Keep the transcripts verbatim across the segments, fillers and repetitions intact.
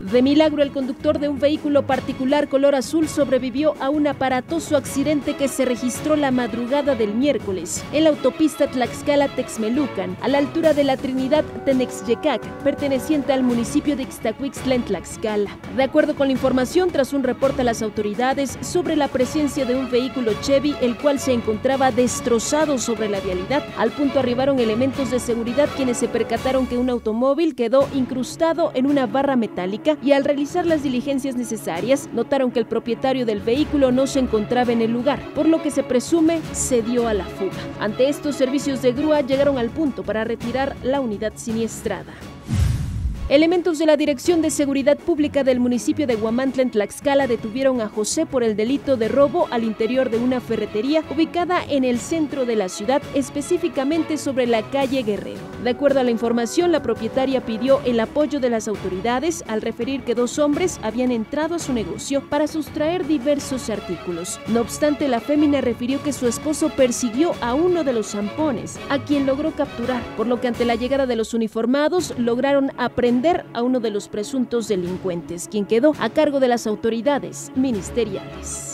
De milagro, el conductor de un vehículo particular color azul sobrevivió a un aparatoso accidente que se registró la madrugada del miércoles en la autopista Tlaxcala-Texmelucan, a la altura de la Trinidad Tenexyecac, perteneciente al municipio de Ixtacuixtla en Tlaxcala. De acuerdo con la información, tras un reporte a las autoridades sobre la presencia de un vehículo Chevy, el cual se encontraba destrozado sobre la vialidad, al punto arribaron elementos de seguridad quienes se percataron que un automóvil quedó incrustado en una barra metálica y al realizar las diligencias necesarias notaron que el propietario del vehículo no se encontraba en el lugar, por lo que se presume se dio a la fuga. Ante estos, servicios de grúa llegaron al punto para retirar la unidad siniestrada. Elementos de la Dirección de Seguridad Pública del municipio de Huamantla en Tlaxcala detuvieron a José por el delito de robo al interior de una ferretería ubicada en el centro de la ciudad, específicamente sobre la calle Guerrero. De acuerdo a la información, la propietaria pidió el apoyo de las autoridades al referir que dos hombres habían entrado a su negocio para sustraer diversos artículos. No obstante, la fémina refirió que su esposo persiguió a uno de los zampones, a quien logró capturar, por lo que ante la llegada de los uniformados lograron aprender a uno de los presuntos delincuentes, quien quedó a cargo de las autoridades ministeriales.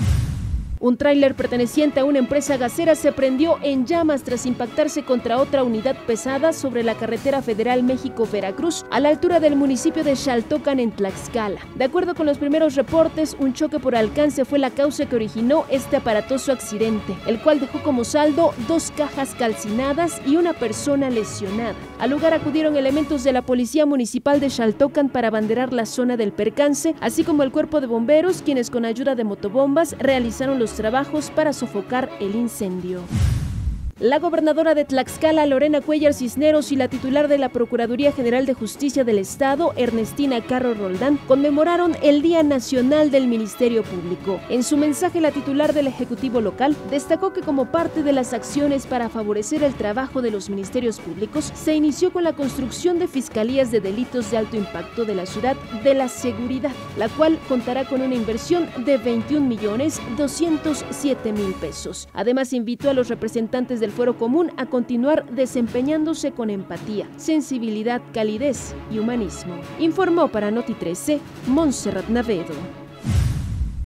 Un tráiler perteneciente a una empresa gasera se prendió en llamas tras impactarse contra otra unidad pesada sobre la carretera federal México-Veracruz, a la altura del municipio de Xaltocan en Tlaxcala. De acuerdo con los primeros reportes, un choque por alcance fue la causa que originó este aparatoso accidente, el cual dejó como saldo dos cajas calcinadas y una persona lesionada. Al lugar acudieron elementos de la Policía Municipal de Xaltocan para abanderar la zona del percance, así como el cuerpo de bomberos, quienes con ayuda de motobombas realizaron los trabajos para sofocar el incendio. La gobernadora de Tlaxcala, Lorena Cuéllar Cisneros, y la titular de la Procuraduría General de Justicia del Estado, Ernestina Carro Roldán, conmemoraron el Día Nacional del Ministerio Público. En su mensaje, la titular del Ejecutivo local destacó que como parte de las acciones para favorecer el trabajo de los ministerios públicos, se inició con la construcción de fiscalías de delitos de alto impacto de la ciudad de la seguridad, la cual contará con una inversión de veintiún millones doscientos siete mil pesos. Además, invitó a los representantes del Fuero Común a continuar desempeñándose con empatía, sensibilidad, calidez y humanismo. Informó para Noti trece, Montserrat Navedo.